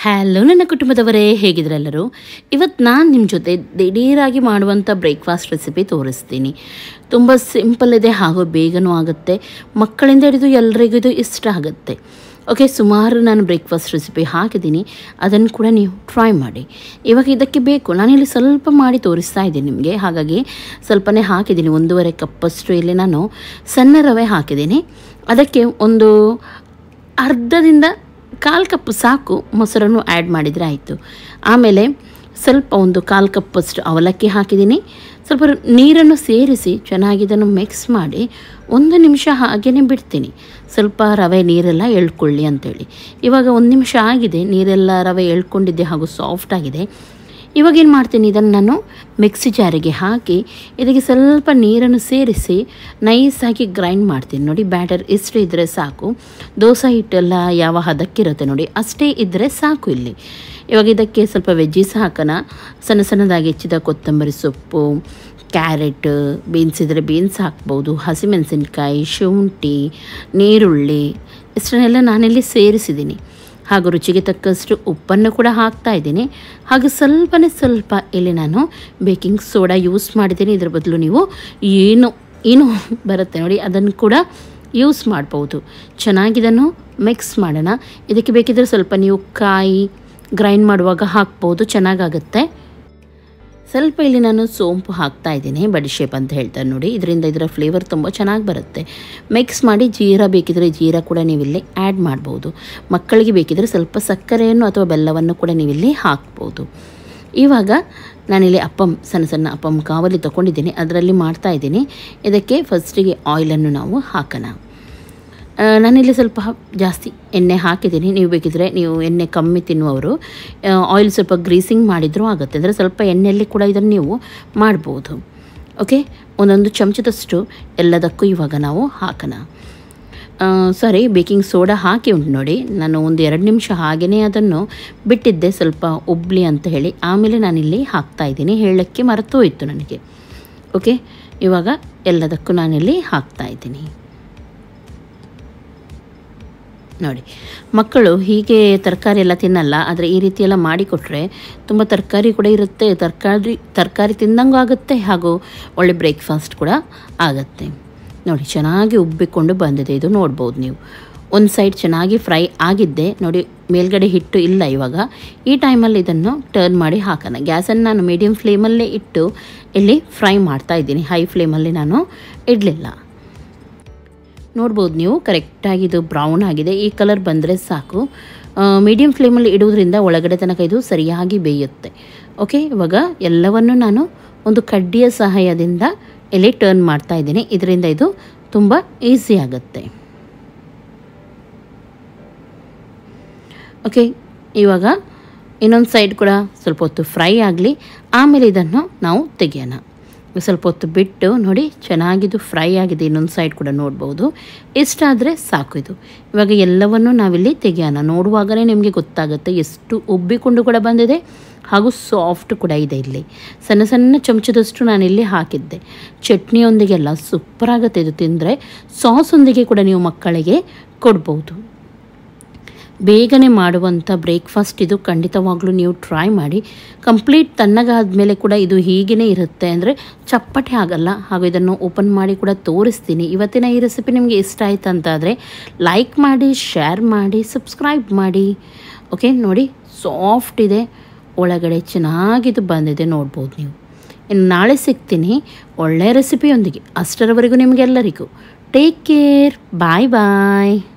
Hello ನನ್ನ ಕುಟುಂಬದವರೇ, ಹೇಗಿದ್ರೆಲ್ಲರೂ? ಇವತ್ತು ನಾನು ನಿಮ್ಮ ಜೊತೆ ದಿಢೀರಾಗಿ ಮಾಡುವಂಥ ಬ್ರೇಕ್ಫಾಸ್ಟ್ ರೆಸಿಪಿ ತೋರಿಸ್ತೀನಿ. ತುಂಬ ಸಿಂಪಲ್ ಇದೆ ಹಾಗೂ ಬೇಗನೂ ಆಗುತ್ತೆ. ಮಕ್ಕಳಿಂದ ಹಿಡಿದು ಎಲ್ಲರಿಗೂ ಇದು ಇಷ್ಟ ಆಗುತ್ತೆ. ಓಕೆ, ಸುಮಾರು ನಾನು ಬ್ರೇಕ್ಫಾಸ್ಟ್ ರೆಸಿಪಿ ಹಾಕಿದ್ದೀನಿ, ಅದನ್ನು ಕೂಡ ನೀವು ಟ್ರೈ ಮಾಡಿ. ಇವಾಗ ಇದಕ್ಕೆ ಬೇಕು, ನಾನಿಲ್ಲಿ ಸ್ವಲ್ಪ ಮಾಡಿ ತೋರಿಸ್ತಾ ಇದ್ದೀನಿ ನಿಮಗೆ, ಹಾಗಾಗಿ ಸ್ವಲ್ಪನೇ ಹಾಕಿದ್ದೀನಿ. 1.5 ಕಪ್ಪಷ್ಟು ಇಲ್ಲಿ ನಾನು ಸಣ್ಣ ರವೆ ಹಾಕಿದ್ದೀನಿ. ಅದಕ್ಕೆ ಒಂದು ಅರ್ಧದಿಂದ 1/4 ಕಪ್ ಸಾಕು ಮೊಸರನ್ನು ಆ್ಯಡ್ ಮಾಡಿದರೆ ಆಯಿತು. ಆಮೇಲೆ ಸ್ವಲ್ಪ ಒಂದು 1/4 ಕಪ್ಪಷ್ಟು ಅವಲಕ್ಕಿ ಹಾಕಿದ್ದೀನಿ. ಸ್ವಲ್ಪ ನೀರನ್ನು ಸೇರಿಸಿ ಚೆನ್ನಾಗಿ ಇದನ್ನು ಮಿಕ್ಸ್ ಮಾಡಿ 1 ನಿಮಿಷ ಹಾಗೇ ಬಿಡ್ತೀನಿ, ಸ್ವಲ್ಪ ರವೆ ನೀರೆಲ್ಲ ಎಳ್ಕೊಳ್ಳಿ ಅಂಥೇಳಿ. ಇವಾಗ 1 ನಿಮಿಷ ಆಗಿದೆ, ನೀರೆಲ್ಲ ರವೆ ಎಳ್ಕೊಂಡಿದ್ದೆ ಹಾಗೂ ಸಾಫ್ಟ್ ಆಗಿದೆ. ಇವಾಗ ಏನು ಮಾಡ್ತೀನಿ, ಇದನ್ನು ನಾನು ಮಿಕ್ಸಿ ಜಾರಿಗೆ ಹಾಕಿ ಇದಕ್ಕೆ ಸ್ವಲ್ಪ ನೀರನ್ನು ಸೇರಿಸಿ ನೈಸಾಗಿ ಗ್ರೈಂಡ್ ಮಾಡ್ತೀನಿ. ನೋಡಿ, ಬ್ಯಾಟರ್ ಇಷ್ಟು ಇದ್ದರೆ ಸಾಕು. ದೋಸೆ ಹಿಟ್ಟೆಲ್ಲ ಯಾವ ಹದಕ್ಕಿರುತ್ತೆ ನೋಡಿ, ಅಷ್ಟೇ ಇದ್ದರೆ ಸಾಕು. ಇಲ್ಲಿ ಇವಾಗ ಇದಕ್ಕೆ ಸ್ವಲ್ಪ ವೆಜ್ಜೀಸ್ ಹಾಕೋಣ. ಸಣ್ಣ ಸಣ್ಣದಾಗಿ ಹೆಚ್ಚಿದ ಕೊತ್ತಂಬರಿ ಸೊಪ್ಪು, ಕ್ಯಾರೆಟ್, ಬೀನ್ಸ್ ಇದ್ದರೆ ಬೀನ್ಸ್ ಹಾಕ್ಬೋದು, ಹಸಿಮೆಣಸಿನ್ಕಾಯಿ, ಶುಂಠಿ, ನೀರುಳ್ಳಿ ಇಷ್ಟನ್ನೆಲ್ಲ ನಾನಿಲ್ಲಿ ಸೇರಿಸಿದ್ದೀನಿ. ಹಾಗೂ ರುಚಿಗೆ ತಕ್ಕಷ್ಟು ಉಪ್ಪನ್ನು ಕೂಡ ಹಾಕ್ತಾ ಇದ್ದೀನಿ. ಹಾಗೂ ಸ್ವಲ್ಪ ಇಲ್ಲಿ ನಾನು ಬೇಕಿಂಗ್ ಸೋಡಾ ಯೂಸ್ ಮಾಡಿದ್ದೀನಿ. ಇದರ ಬದಲು ನೀವು ಏನು ಬರುತ್ತೆ ನೋಡಿ, ಅದನ್ನು ಕೂಡ ಯೂಸ್ ಮಾಡ್ಬೋದು. ಚೆನ್ನಾಗಿದನ್ನು ಮಿಕ್ಸ್ ಮಾಡೋಣ. ಇದಕ್ಕೆ ಬೇಕಿದ್ದರೆ ಸ್ವಲ್ಪ ನೀವು ಕಾಯಿ ಗ್ರೈಂಡ್ ಮಾಡುವಾಗ ಹಾಕ್ಬೋದು, ಚೆನ್ನಾಗಾಗುತ್ತೆ. ಸ್ವಲ್ಪ ಇಲ್ಲಿ ನಾನು ಸೋಂಪು ಹಾಕ್ತಾ ಇದ್ದೀನಿ, ಬಡಿಶೇಪ್ ಅಂತ ಹೇಳ್ತಾರೆ ನೋಡಿ, ಇದರಿಂದ ಇದರ ಫ್ಲೇವರ್ ತುಂಬ ಚೆನ್ನಾಗಿ ಬರುತ್ತೆ. ಮಿಕ್ಸ್ ಮಾಡಿ ಜೀರಾ ಬೇಕಿದ್ರೆ ಜೀರಾ ಕೂಡ ನೀವಿಲ್ಲಿ ಆ್ಯಡ್ ಮಾಡ್ಬೋದು. ಮಕ್ಕಳಿಗೆ ಬೇಕಿದ್ರೆ ಸ್ವಲ್ಪ ಸಕ್ಕರೆಯನ್ನು ಅಥವಾ ಬೆಲ್ಲವನ್ನು ಕೂಡ ನೀವಿಲ್ಲಿ ಹಾಕ್ಬೋದು. ಇವಾಗ ನಾನಿಲ್ಲಿ ಸಣ್ಣ ಅಪ್ಪಂ ಕಾವಲಿ ತೊಗೊಂಡಿದ್ದೀನಿ, ಅದರಲ್ಲಿ ಮಾಡ್ತಾಯಿದ್ದೀನಿ. ಇದಕ್ಕೆ ಫಸ್ಟಿಗೆ ಆಯಿಲನ್ನು ನಾವು ಹಾಕೋಣ. ನಾನಿಲ್ಲಿ ಸ್ವಲ್ಪ ಜಾಸ್ತಿ ಎಣ್ಣೆ ಹಾಕಿದ್ದೀನಿ. ನೀವು ಬೇಕಿದ್ರೆ ನೀವು ಎಣ್ಣೆ ಕಮ್ಮಿ ತಿನ್ನುವವರು ಆಯಿಲ್ ಸ್ವಲ್ಪ ಗ್ರೀಸಿಂಗ್ ಮಾಡಿದರೂ ಆಗುತ್ತೆ, ಅಂದರೆ ಸ್ವಲ್ಪ ಎಣ್ಣೆಯಲ್ಲಿ ಕೂಡ ಇದನ್ನು ನೀವು ಮಾಡ್ಬೋದು. ಓಕೆ, 1 ಚಮಚದಷ್ಟು ಎಲ್ಲದಕ್ಕೂ ಇವಾಗ ನಾವು ಹಾಕೋಣ. ಬೇಕಿಂಗ್ ಸೋಡಾ ಹಾಕಿ ಉಂಟು ನೋಡಿ. ನಾನು 1-2 ನಿಮಿಷ ಹಾಗೆಯೇ ಅದನ್ನು ಬಿಟ್ಟಿದ್ದೆ, ಸ್ವಲ್ಪ ಉಬ್ಲಿ ಅಂತ ಹೇಳಿ. ಆಮೇಲೆ ನಾನಿಲ್ಲಿ ಹಾಕ್ತಾಯಿದ್ದೀನಿ, ಹೇಳೋಕ್ಕೆ ಮರೆತು ಹೋಯಿತು ನನಗೆ. ಓಕೆ, ಇವಾಗ ಎಲ್ಲದಕ್ಕೂ ನಾನಿಲ್ಲಿ ಹಾಕ್ತಾಯಿದ್ದೀನಿ. ನೋಡಿ, ಮಕ್ಕಳು ಹೀಗೆ ತರಕಾರಿ ಎಲ್ಲ ತಿನ್ನಲ್ಲ, ಆದರೆ ಈ ರೀತಿ ಎಲ್ಲ ಮಾಡಿಕೊಟ್ರೆ ತುಂಬ ತರಕಾರಿ ಕೂಡ ಇರುತ್ತೆ, ತರಕಾರಿ ತಿಂದಂಗೂ ಆಗುತ್ತೆ, ಹಾಗೂ ಒಳ್ಳೆ ಬ್ರೇಕ್ಫಾಸ್ಟ್ ಕೂಡ ಆಗುತ್ತೆ. ನೋಡಿ, ಚೆನ್ನಾಗಿ ಉಬ್ಬಿಕೊಂಡು ಬಂದಿದೆ. ಇದು ನೋಡ್ಬೋದು ನೀವು. ಒಂದು ಸೈಡ್ ಚೆನ್ನಾಗಿ ಫ್ರೈ ಆಗಿದ್ದೆ ನೋಡಿ, ಮೇಲ್ಗಡೆ ಹಿಟ್ಟು ಇಲ್ಲ. ಇವಾಗ ಈ ಟೈಮಲ್ಲಿ ಇದನ್ನು ಟರ್ನ್ ಮಾಡಿ ಹಾಕೋಣ. ಗ್ಯಾಸನ್ನು ನಾನು ಮೀಡಿಯಮ್ ಫ್ಲೇಮಲ್ಲೇ ಇಟ್ಟು ಇಲ್ಲಿ ಫ್ರೈ ಮಾಡ್ತಾ ಇದ್ದೀನಿ, ಹೈ ಫ್ಲೇಮಲ್ಲಿ ನಾನು ಇಡಲಿಲ್ಲ. ನೋಡ್ಬೋದು ನೀವು, ಕರೆಕ್ಟಾಗಿ ಇದು ಬ್ರೌನ್ ಆಗಿದೆ. ಈ ಕಲರ್ ಬಂದರೆ ಸಾಕು. ಮೀಡಿಯಮ್ ಫ್ಲೇಮಲ್ಲಿ ಇಡುವುದರಿಂದ ಒಳಗಡೆ ತನಕ ಇದು ಸರಿಯಾಗಿ ಬೇಯುತ್ತೆ. ಓಕೆ, ಇವಾಗ ಎಲ್ಲವನ್ನು ನಾನು ಒಂದು ಕಡ್ಡಿಯ ಸಹಾಯದಿಂದ ಇಲ್ಲಿ ಟರ್ನ್ ಮಾಡ್ತಾ ಇದ್ದೀನಿ. ಇದರಿಂದ ಇದು ತುಂಬ ಈಸಿ ಆಗುತ್ತೆ. ಓಕೆ, ಇವಾಗ ಇನ್ನೊಂದು ಸೈಡ್ ಕೂಡ ಸ್ವಲ್ಪ ಹೊತ್ತು ಫ್ರೈ ಆಗಲಿ, ಆಮೇಲೆ ಇದನ್ನು ನಾವು ತೆಗೆಯೋಣ. ಸ್ವಲ್ಪ ಹೊತ್ತು ಬಿಟ್ಟು ನೋಡಿ, ಚೆನ್ನಾಗಿದು ಫ್ರೈ ಆಗಿದೆ. ಇನ್ನೊಂದು ಸೈಡ್ ಕೂಡ ನೋಡ್ಬೋದು. ಇಷ್ಟಾದರೆ ಸಾಕು ಇದು. ಇವಾಗ ಎಲ್ಲವನ್ನು ನಾವಿಲ್ಲಿ ತೆಗೆಯೋಣ. ನೋಡುವಾಗಲೇ ನಿಮಗೆ ಗೊತ್ತಾಗುತ್ತೆ ಎಷ್ಟು ಉಬ್ಬಿಕೊಂಡು ಕೂಡ ಬಂದಿದೆ ಹಾಗೂ ಸಾಫ್ಟ್ ಕೂಡ ಇದೆ. ಇಲ್ಲಿ ಸಣ್ಣ ಚಮಚದಷ್ಟು ನಾನಿಲ್ಲಿ ಹಾಕಿದ್ದೆ. ಚಟ್ನಿಯೊಂದಿಗೆಲ್ಲ ಸೂಪರಾಗುತ್ತೆ ಇದು ತಿಂದರೆ. ಸಾಸೊಂದಿಗೆ ಕೂಡ ನೀವು ಮಕ್ಕಳಿಗೆ ಕೊಡ್ಬೋದು. ಬೇಗನೆ ಮಾಡುವಂಥ ಬ್ರೇಕ್ಫಾಸ್ಟ್ ಇದು. ಖಂಡಿತವಾಗ್ಲೂ ನೀವು ಟ್ರೈ ಮಾಡಿ. ಕಂಪ್ಲೀಟ್ ತಣ್ಣಗಾದ್ಮೇಲೆ ಕೂಡ ಇದು ಹೀಗೇ ಇರುತ್ತೆ, ಅಂದರೆ ಚಪ್ಪಟೆ ಆಗಲ್ಲ. ಹಾಗೂ ಇದನ್ನು ಓಪನ್ ಮಾಡಿ ಕೂಡ ತೋರಿಸ್ತೀನಿ. ಇವತ್ತಿನ ಈ ರೆಸಿಪಿ ನಿಮಗೆ ಇಷ್ಟ ಆಯ್ತು ಅಂತಾದರೆ ಲೈಕ್ ಮಾಡಿ, ಶೇರ್ ಮಾಡಿ, ಸಬ್ಸ್ಕ್ರೈಬ್ ಮಾಡಿ. ಓಕೆ, ನೋಡಿ, ಸಾಫ್ಟ್ ಇದೆ, ಒಳಗಡೆ ಚೆನ್ನಾಗಿದು ಬಂದಿದೆ, ನೋಡ್ಬೋದು ನೀವು. ಇನ್ನು ನಾಳೆ ಸಿಗ್ತೀನಿ ಒಳ್ಳೆಯ ರೆಸಿಪಿಯೊಂದಿಗೆ. ಅಷ್ಟರವರೆಗೂ ನಿಮಗೆಲ್ಲರಿಗೂ ಟೇಕ್ ಕೇರ್, ಬಾಯ್ ಬಾಯ್.